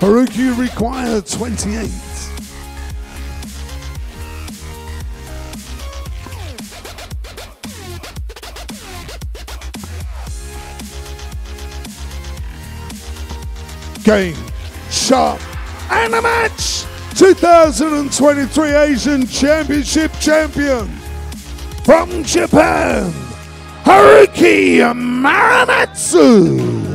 Haruki required 28. Game, shot, and a match! 2023 Asian Championship champion from Japan, Haruki Muramatsu!